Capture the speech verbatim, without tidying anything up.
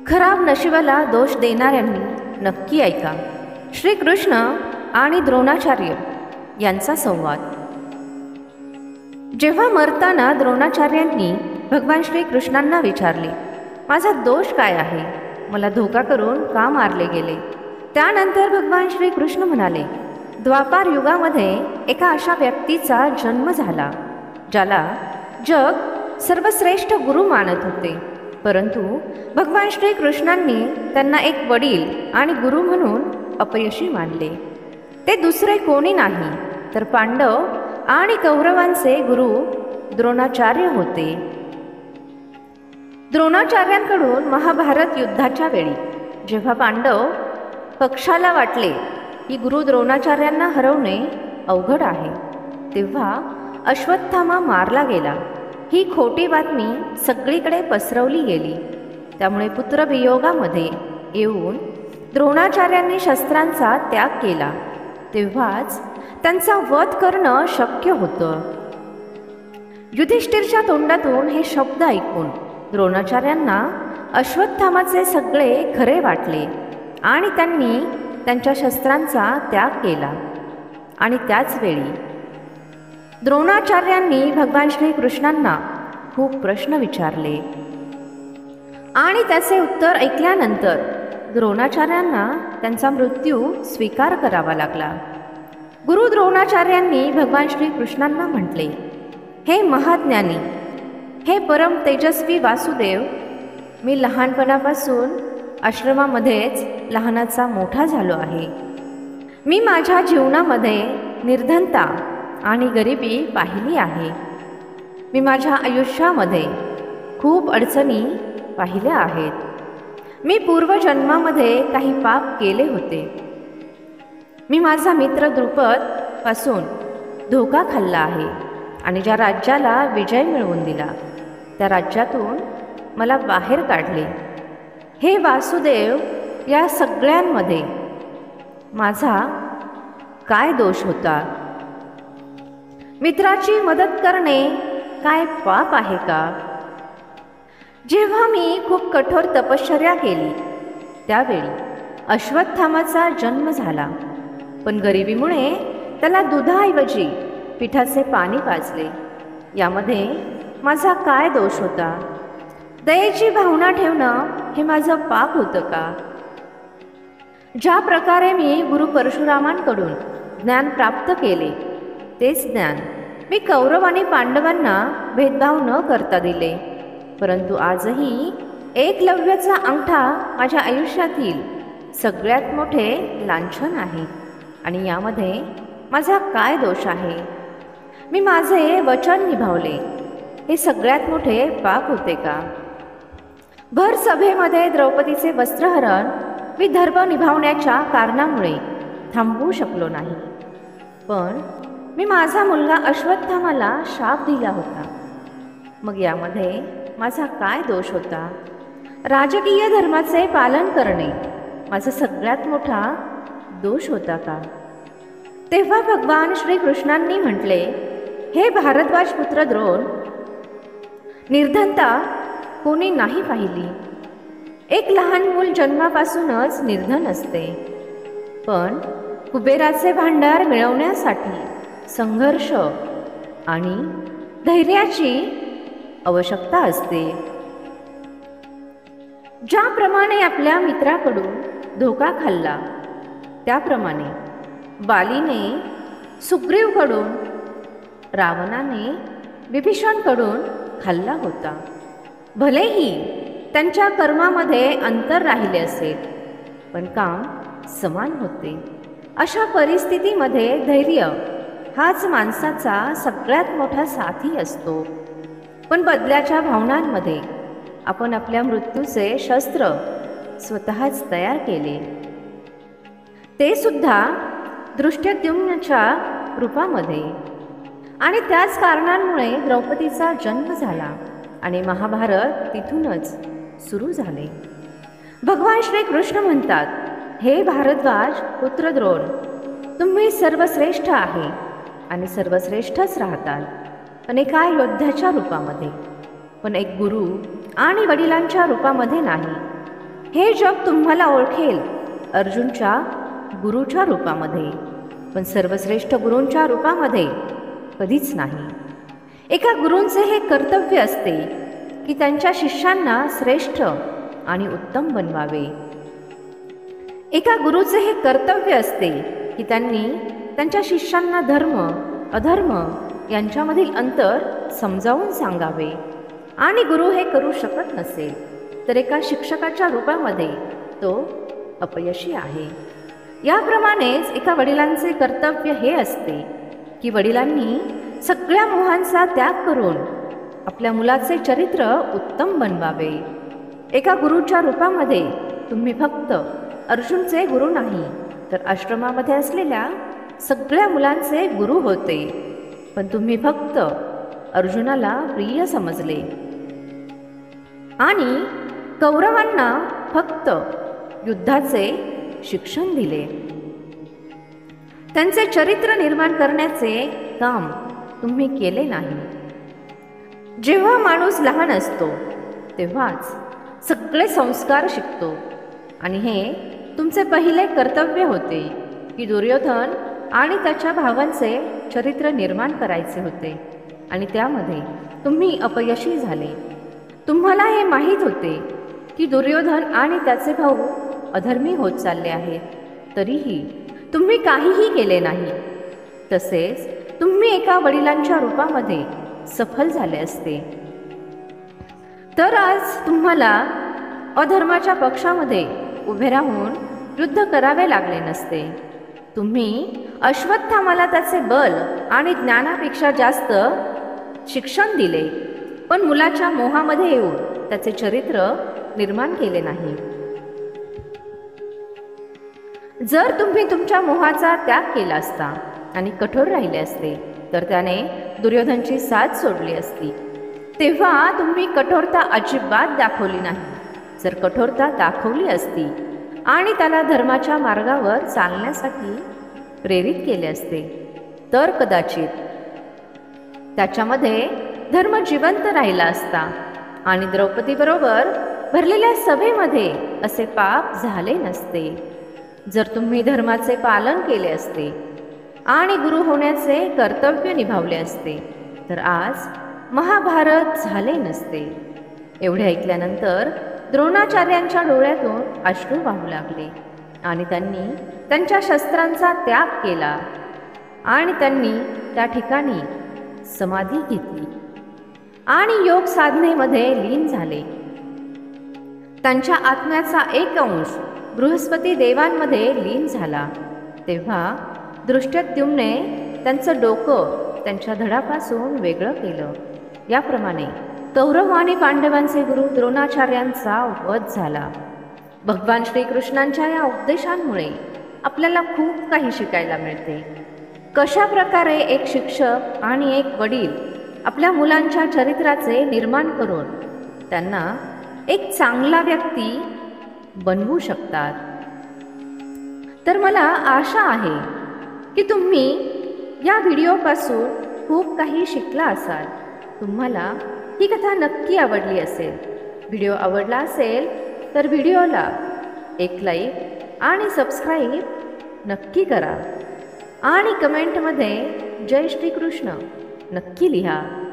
खराब नशिबाला दोष देणाऱ्यांनी नक्की ऐका. श्रीकृष्ण आणि द्रोणाचार्य यांचा संवाद. जेव्हा मरताना द्रोणाचार्यांनी भगवान श्रीकृष्णांना विचारले, माझा दोष काय आहे, मला धोका करून का मारले गेले. त्यानंतर भगवान श्रीकृष्ण म्हणाले, द्वापार युगामध्ये एका अशा व्यक्तीचा जन्म झाला ज्याला जग सर्वश्रेष्ठ गुरु मानत होते, परंतु भगवान श्रीकृष्णांनी त्यांना एक वडील आणि गुरु म्हणून अपयशी मानले. ते दुसरे कोणी नाही तर पांडव आणि कौरवांचे गुरु द्रोणाचार्य होते. द्रोणाचार्यांकडून महाभारत युद्धाच्या वेळी जेव्हा पांडव पक्षाला वाटले की गुरु द्रोणाचार्यांना हरवणे अवघड आहे, तेव्हा अश्वत्थामा मारला गेला. ही खोटी बातमी सगळीकडे पसरवली गेली. त्यामुळे पुत्रवियोगामध्ये येऊन द्रोणाचार्यांनी शस्त्रांचा त्याग केला. तेव्हाच त्यांचा वध करणं शक्य होतं. युधिष्ठिरच्या तोंडातून हे शब्द ऐकून द्रोणाचार्यांना अश्वत्थामाचे सगळे खरे वाटले आणि त्यांनी त्यांच्या शस्त्रांचा त्याग केला. आणि त्याच वेळी द्रोणाचार्यांनी भगवान श्रीकृष्णांना खूप प्रश्न विचारले आणि त्याचे उत्तर ऐकल्यानंतर द्रोणाचार्यांना त्यांचा मृत्यू स्वीकार करावा लागला. गुरु द्रोणाचार्यांनी भगवान श्रीकृष्णांना म्हटले, हे महाज्ञानी, हे परम तेजस्वी वासुदेव, मी लहानपणापासून आश्रमामध्येच लहानाचा मोठा झालो आहे. मी माझ्या जीवनामध्ये निर्धनता आणि गरिबी पाहिली आहे. मी माझ्या आयुष्यामध्ये खूप अडचणी पाहिल्या आहेत. मी पूर्वजन्मामध्ये काही पाप केले होते. मी माझा मित्र द्रुपद पासून धोका खाल्ला आहे आणि ज्या राज्याला विजय मिळवून दिला त्या राज्यातून मला बाहेर काढले. हे वासुदेव, या सगळ्यांमध्ये माझा काय दोष होता? मित्राची मदत करणे काय पाप आहे का? जेव्हा मी खूप कठोर तपश्चर्या केली त्यावेळी अश्वत्थामाचा जन्म झाला, पण गरिबीमुळे त्याला दुधाऐवजी पिठाचे पाणी पाजले. यामध्ये माझा काय दोष होता? दयेची भावना ठेवणं हे माझं पाप होतं का? ज्या प्रकारे मी गुरु परशुरामांकडून ज्ञान प्राप्त केले तेच ज्ञान मी कौरव आणि पांडवांना भेदभाव न करता दिले, परंतु आजही एकलव्याचा अंगठा माझ्या आयुष्यातील सगळ्यात मोठे लांछन आहे. आणि यामध्ये माझा काय दोष आहे? मी माझे वचन निभावले, हे सगळ्यात मोठे पाप होते का? भर सभेमध्ये द्रौपदीचे वस्त्रहरण मी धर्म निभावण्याच्या कारणामुळे थांबवू शकलो नाही, पण मी माझा मुलगा अश्वत्थामाला शाप दिला होता. मग यामध्ये माझा काय दोष होता? राजकीय धर्माचे पालन करणे माझा सगळ्यात मोठा दोष होता का? तेव्हा भगवान श्रीकृष्णांनी म्हटले, हे भारद्वाज पुत्र द्रोण, निर्धनता कोणी नाही पाहिली. एक लहान मूल जन्मापासूनच निर्धन असते, पण कुबेराचे भांडार मिळवण्यासाठी संघर्ष आणि धैर्याची आवश्यकता असते. ज्याप्रमाणे आपल्या मित्राकडून धोका खाल्ला त्याप्रमाणे बालीने सुग्रीवकडून, रावणाने विभीषणकडून खाल्ला होता. भलेही त्यांच्या कर्मामध्ये अंतर राहिले असेल, पण काम समान होते. अशा परिस्थितीमध्ये धैर्य हाच माणसाचा सगळ्यात मोठा साथी असतो. पण बदल्याच्या भावनांमध्ये आपण आपल्या मृत्यूचे शस्त्र स्वतःच तयार केले, ते सुद्धा दृष्टद्युम्नच्या रूपामध्ये. आणि त्याच कारणांमुळे द्रौपदीचा जन्म झाला आणि महाभारत तिथूनच सुरू झाले. भगवान श्रीकृष्ण म्हणतात, हे भारद्वाज पुत्र द्रोण, तुम्ही सर्वश्रेष्ठ आहे आणि सर्वश्रेष्ठच राहताल, पण एका योद्ध्याच्या रूपामध्ये, पण एक गुरु आणि वडिलांच्या रूपामध्ये नाही. हे जग तुम्हाला ओळखेल अर्जुनच्या गुरुच्या रूपामध्ये, पण सर्वश्रेष्ठ गुरूंच्या रूपामध्ये कधीच नाही. एका गुरूंचे हे कर्तव्य असते की त्यांच्या शिष्यांना श्रेष्ठ आणि उत्तम बनवावे. एका गुरुचे हे कर्तव्य असते की त्यांनी त्यांच्या शिष्यांना धर्म अधर्म यांच्यामधील अंतर समजावून सांगावे. आणि गुरु हे करू शकत नसेल तर एका शिक्षकाच्या रूपामध्ये तो अपयशी आहे. याप्रमाणेच एका वडिलांचे कर्तव्य हे असते की वडिलांनी सगळ्या मोहांचा त्याग करून आपल्या मुलाचे चरित्र उत्तम बनवावे. एका गुरुच्या रूपामध्ये तुम्ही फक्त अर्जुनचे गुरु नाही तर आश्रमामध्ये असलेल्या सगळ्या मुलांचे गुरु होते, पण तुम्ही फक्त अर्जुनाला प्रिय समजले आणि कौरवांना फक्त युद्धाचे शिक्षण दिले. त्यांचे चरित्र निर्माण करण्याचे काम तुम्ही केले नाही. जेव्हा माणूस लहान असतो तेव्हाच सगळे संस्कार शिकतो आणि हे तुमचे पहिले कर्तव्य होते की दुर्योधन आणि त्याच्या भावांचे चरित्र निर्माण करायचे होते आणि त्यामध्ये तुम्ही अपयशी झाले. तुम्हाला हे माहीत होते की दुर्योधन आणि त्याचे भाऊ अधर्मी होत चालले आहेत, तरीही तुम्ही काहीही केले नाही. तसेच तुम्ही एका वडिलांच्या रूपामध्ये सफल झाले असते तर आज तुम्हाला अधर्माच्या पक्षामध्ये उभे राहून युद्ध करावे लागले नसते. तुम्ही अश्वत्थामाला त्याचे बल आणि ज्ञानापेक्षा जास्त शिक्षण दिले, पण मुलाच्या मोहामध्ये येऊन त्याचे चरित्र निर्माण केले नाही. जर तुम्ही तुमच्या मोहाचा त्याग केला असता आणि कठोर राहिले असते तर त्याने दुर्योधनची साथ सोडली असती. तेव्हा तुम्ही कठोरता अजिबात दाखवली नाही. जर कठोरता दाखवली असती आणि त्याला धर्माच्या मार्गावर चालण्यासाठी प्रेरित केले असते तर कदाचित त्याच्यामध्ये धर्म जिवंत राहिला असता आणि द्रौपदीबरोबर भरलेल्या सभेमध्ये असे पाप झाले नसते. जर तुम्ही धर्माचे पालन केले असते आणि गुरु होण्याचे कर्तव्य निभावले असते तर आज महाभारत झाले नसते. एवढे ऐकल्यानंतर द्रोणाचार्यांच्या डोळ्यातून अश्रू वाहू लागले आणि त्यांनी त्यांच्या शस्त्रांचा त्याग केला आणि त्यांनी त्या ठिकाणी समाधी घेतली आणि योग साधनेमध्ये लीन झाले. त्यांच्या आत्म्याचा एक अंश बृहस्पती देवांमध्ये लीन झाला. तेव्हा धृष्टद्युम्ने त्यांचं डोकं त्यांच्या धडापासून वेगळं केलं. याप्रमाणे कौरव आणि पांडवांचे गुरु द्रोणाचार्यांचा वध झाला. भगवान श्रीकृष्णांच्या या उपदेशांमुळे आपल्याला खूप काही शिकायला मिळते. कशा प्रकारे एक शिक्षक आणि एक वडील आपल्या मुलांच्या चरित्राचे निर्माण करून त्यांना एक चांगला व्यक्ती बनवू शकतात. तर मला आशा आहे की तुम्ही या व्हिडिओपासून खूप काही शिकला असाल. तुम्हाला ही कथा नक्की आवडली असेल. व्हिडिओ आवडला असेल तर व्हिडिओला एक लाईक आणि सबस्क्राईब नक्की करा आणि कमेंटमध्ये जय श्रीकृष्ण नक्की लिहा.